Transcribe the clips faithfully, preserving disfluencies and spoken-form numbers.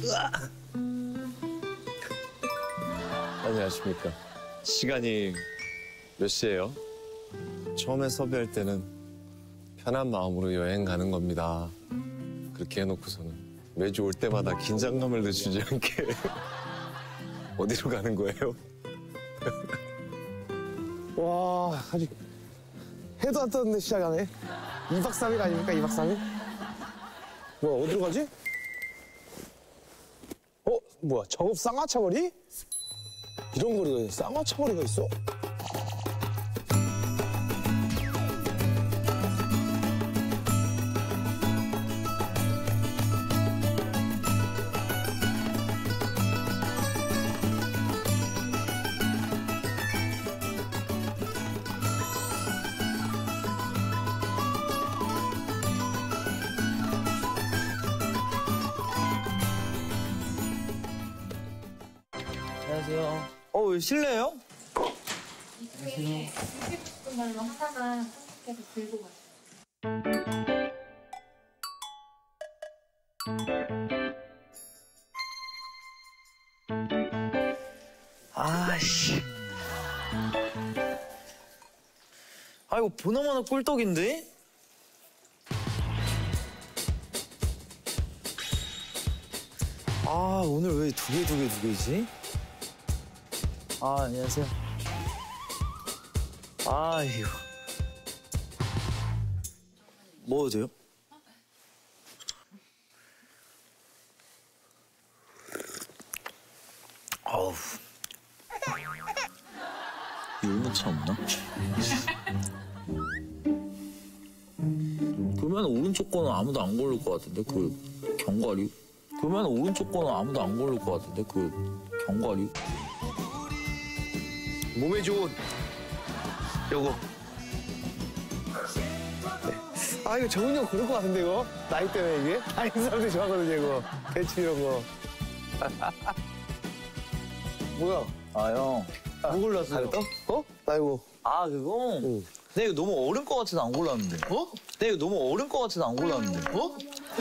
안녕하십니까. 시간이 몇 시예요? 처음에 섭외할 때는 편한 마음으로 여행 가는 겁니다. 그렇게 해놓고서는 매주 올 때마다 긴장감을 늦추지 않게 어디로 가는 거예요? 와, 아직 해도 안 떴는데 시작하네. 이 박 삼 일 아닙니까, 이 박 삼 일? 뭐야, 어디로 가지? 어? 뭐야, 정읍 쌍화차거리? 이런 거리가 있어? 쌍화차거리가 있어? 안녕하세요. 어, 왜 실례예요? 이쪽에 드시고 싶은 걸로 하나만 선택해서 들고 가세요. 아씨. 아, 이거 보나마나 꿀떡인데? 아, 오늘 왜 두 개, 두 개, 두 개지? 아, 안녕하세요. 아, 이거. 먹어도 돼요? 아우. 율무차 없나? 그러면 오른쪽 거는 아무도 안 고를 것 같은데, 그 견과류. 그러면 오른쪽 거는 아무도 안 고를 것 같은데, 그 견과류. 몸에 좋은 요거. 네. 아, 이거 정훈이 형 그럴 것 같은데, 이거? 나이 때문에 이게? 아니, 사람들이 좋아하거든요, 이거. 배추 이런 거. 뭐야? 아, 형. 뭐 골랐어요? 잘했다? 어? 나 이거. 아, 그거? 응. 내가 이거 너무 어른 것 같아서 안 골랐는데. 어? 내가 이거 너무 어른 것 같아서 안 골랐는데. 어?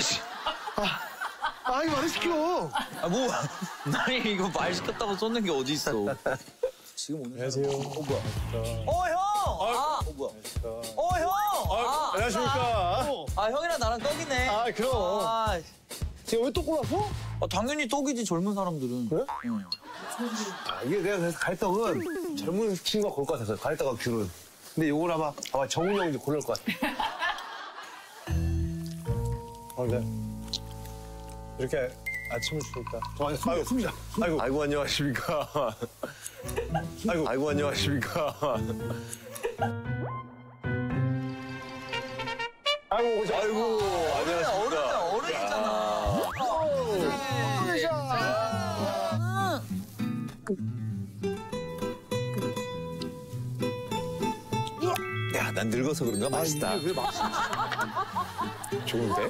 아, 이거 말 시켜. 아, 뭐. 나이 이거 말 시켰다고 쏟는 게 어디 있어. 지금 오는 안녕하세요. 사람. 어, 뭐야. 어, 형! 아, 어, 뭐야. 어, 형! 아, 안녕하십니까. 아, 형이랑 나랑 떡이네. 아, 그럼. 아, 지금 왜 또 꼬랐어? 아, 당연히 떡이지, 젊은 사람들은. 그래? 응. 아, 이게 내가 그래서 갈떡은 젊은 친구가 고를 것 같아서, 갈떡하고 귤은. 근데 요걸 아마, 아마 정훈이 형이 고를 것 같아. 어, 네. 이렇게 아침을 주니까. 어, 아니, 아유, 숨자. 아이고. 아이고, 안녕하십니까. 아이고. 아이고, 안녕하십니까. 아이고, 오자. 아이고, 어른이야, 안녕하십니까. 어른이잖아. 야, 난 늙어서 그런가 맛있다. 아, 이게 왜 맛있어? 좋은데?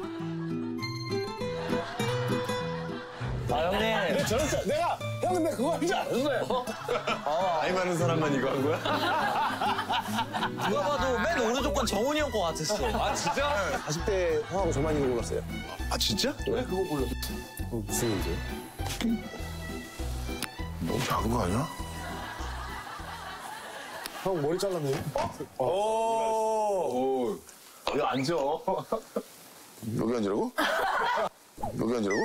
아, 형님. 저런 거, 내가, 형 근데 그거 하지 않았어요. 나이 많은 사람만 이거 한 거야? 누가 봐도 맨 오른쪽 건 정훈이 형 거 같았어. 아, 진짜? 사십 대 형하고 저만 이거 골랐어요. 아, 진짜? 왜 그거 골랐어? 어, 무슨 일이지? 너무 작은 거 아니야? 형 머리 잘랐네. 오, 오. 여기 앉아. 여기 앉으라고? 여기 앉으라고?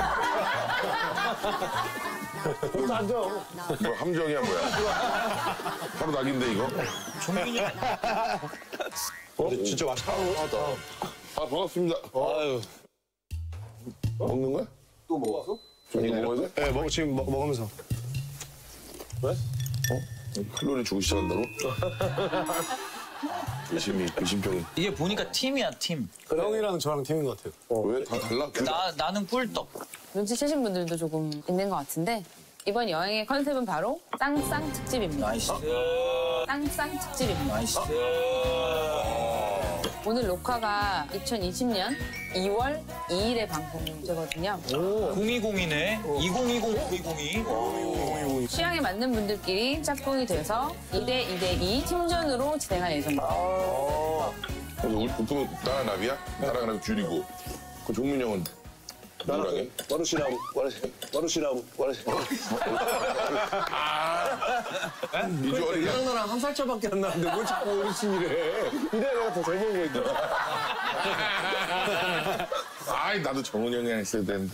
여기서 앉아. 뭐 함정이야 뭐야? 하루 낙인데 이거? 종민이. 어? 진짜 맛있다. 아 반갑습니다. 아유. 먹는 거야? 또 먹었어? 좀 이거 먹어야 돼? 네, 먹, 지금 먹, 먹으면서. 왜? 칼로리 주고 시작한다고? 의심이 의심병이. 이게 보니까 팀이야, 팀. 형이랑 저랑 팀인 것 같아요. 왜 다 달라? 나, 나는 꿀떡. 눈치채신 분들도 조금 있는 것 같은데 이번 여행의 컨셉은 바로 쌍쌍 특집입니다. 나이스. 쌍쌍 특집입니다. 나이스. 오늘 녹화가 이천이십 년 이월 이일에 방송되거든요. 공이공이네. 이공이공 공이공이. 취향에 맞는 분들끼리 짝꿍이 돼서 이 대 이 대 이 팀전으로 진행할 예정입니다. 그래서 우리 그거 나랑 나비야? 나랑 나랑 귤이고. 그 종민 형은 누구랑 와루 씨랑 와루 와루 씨랑 와루 씨. 비주얼이 나랑 나랑 한 살 차밖에 안 나는데 뭘 자꾸 어르신이래. 이래 내가 더 젊은 거니까. 아이 나도 정훈이 형이랑 했어야 되는데.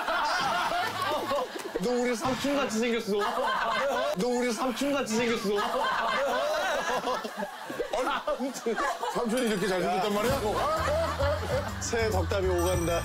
너 우리 삼촌같이 생겼어. 너 우리 삼촌같이 생겼어. 삼촌이 이렇게 잘생겼단 말이야? 새해 덕담이 오간다.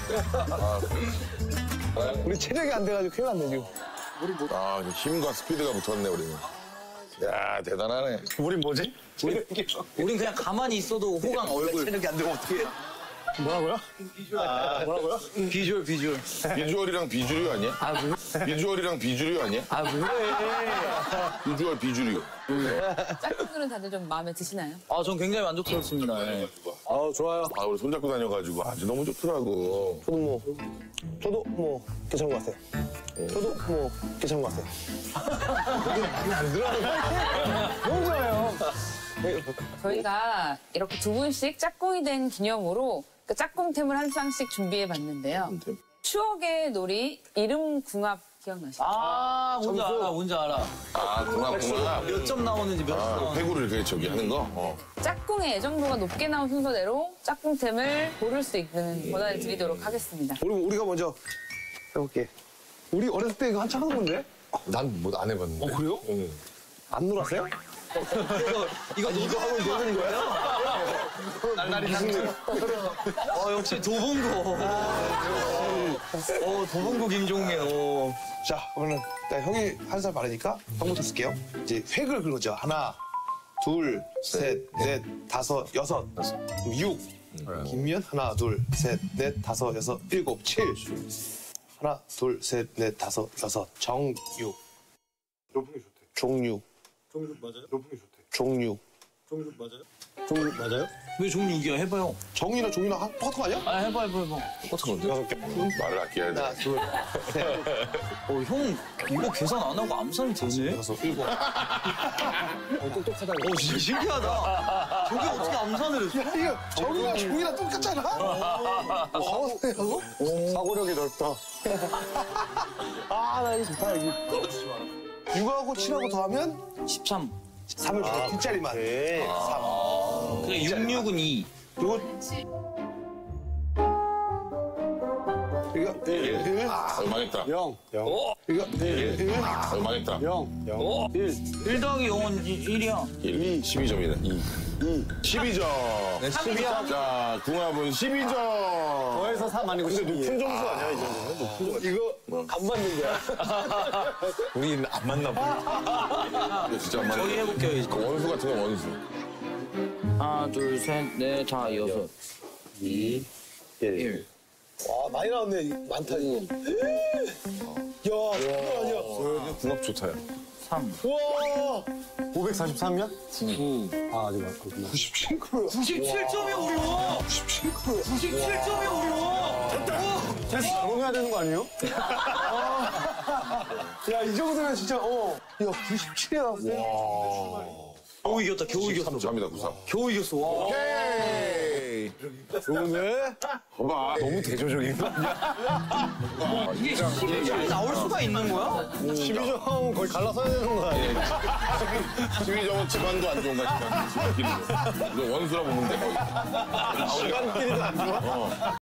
우리 체력이 안 돼가지고 큰일 났네 지금. 아 힘과 스피드가 붙었네 우리는. 야 대단하네. 우린 뭐지? 우린 그냥 가만히 있어도 호강 얼굴. 체력이 안 되면 어떻게 해? 뭐라고요? 뭐라고요? 비주얼, 비주얼. 비주얼이랑 비주류 아니야? 아, 그래? 비주얼이랑 비주류 아니야? 아, 그래? 비주얼 비주류. 짝꿍들은 다들 좀 마음에 드시나요? 아, 전 굉장히 만족스럽습니다. 예. 아 좋아요. 아 우리 손잡고 다녀가지고 아주 너무 좋더라고. 저도 뭐 저도 뭐 괜찮은 것 같아요. 저도 뭐 괜찮은 것 같아요. 너무 좋아요. 저희가 이렇게 두 분씩 짝꿍이 된 기념으로 그 짝꿍템을 한 쌍씩 준비해 봤는데요. 추억의 놀이 이름 궁합 기억나시죠? 아, 뭔지 알아, 뭔지 알아. 아 궁합구나. 몇 점 나오는지 몇 점 아, 나오는지. 배구를 이렇게 저기 하는 거? 어. 짝꿍의 애정도가 높게 나온 순서대로 짝꿍템을 고를 수 있는 권한을 드리도록 하겠습니다. 우리 우리가 먼저 해볼게. 우리 어렸을 때 이거 한참 하는 건데? 난 뭐 안 해봤는데. 어 그래요? 안 놀았어요? 이거 이거 하면 되는 거야? 날라리 무슨 어, 역시 도봉구. 어, 도봉구 김종민. 어. 자 그러면 일단 형이 한 살 많으니까 형부터 쓸게요. 이제 획을 그거죠. 하나, 둘, 셋, 넷, 다섯, 여섯, 육. 김면 하나, 둘, 셋, 넷, 다섯, 여섯, 일곱, 칠. 하나, 둘, 셋, 넷, 다섯, 여섯. 정육. 높은 게 좋대. 종육. 종육 맞아요? 높은 게 좋대. 종육. 종육 맞아요? 종육 맞아요? 왜 종육이야? 해봐요. 정이나 종이나 하- 똑같은 거 아니야? 아, 해봐, 해봐, 해봐. 똑같은 건데. 여섯 개. 말을 아껴야 돼. 하나, 둘, 셋, 어, 형, 이거 계산 안 하고 암산이 되네? 여섯, 일곱. 똑똑하다. 어, 진짜 신기하다. 저게 어떻게 암산을 했어? 이거 정이나 종이나 똑같잖아. 어, 하고? 사고력이 넓다. 아, 나 이거 좋다, 여기. 육하고 칠하고 더하면 십삼. 삼을 주네, 뒷자리만. 삼. 그래, 육육은 이. 이거, 이거, 일, 일. 아, 망했다. 영. 어? 이거, 일, 일. 아, 망했다. 영. 영. 어? 일. 일 더하기 영은 일이야. 일. 십이 점이네. 이. 이. 십이 점. 십이야. 자, 궁합은 십이 점. 더해서 삼 아니고 근데 높은 점수 아니야, 이 정도면? 높은 점수. 이거 안 맞는 거야. 우리는 안 만나 보네. 이거 진짜 안 맞네. 저희 해볼게요, 이제. 그 원수 같은 건 원수. 하나, 둘, 셋, 넷, 다, 여섯. 이, 일. 와, 많이 나왔네. 많다, 이거. 야, 장난 아니야. 궁합 좋다, 야. 삼. 와, 오백사십삼이야? 구. 아, 아직 안 그렇구나. 구십칠 크로야. 구십칠 점이 어려워! 구십칠 크로야. 구십칠 점이 어려워! 됐어. 결혼해야 되는 거 아니에요? 야, 이 정도면 진짜, 어. 야, 구십칠이 나왔어. 겨우 이겼다, 겨우 이겼어. 구십삼 구십삼. 겨우 이겼어, 와. 오케이. 좋은데? 봐봐. 너무 대조적인 거 아니야? 이게 십이 점이 나올 수가 있는 거야? 십이 점 거의 갈라서야 되는 거 아니야? 십이 점은 집안도 안 좋은가 싶다. 이거 원수라 보는데 거의. 시간끼리도 안 좋아?